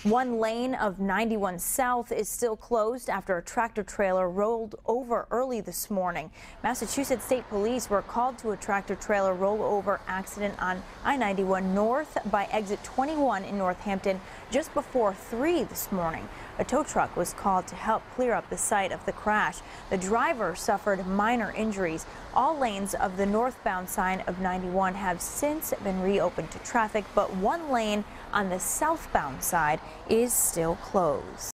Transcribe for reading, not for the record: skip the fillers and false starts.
One lane of 91 South is still closed after a tractor trailer rolled over early this morning. Massachusetts State Police were called to a tractor trailer rollover accident on I-91 North by exit 21 in Northampton just before 3 this morning. A tow truck was called to help clear up the site of the crash. The driver suffered minor injuries. All lanes of the northbound side of 91 have since been reopened to traffic, but one lane on the southbound side is still closed.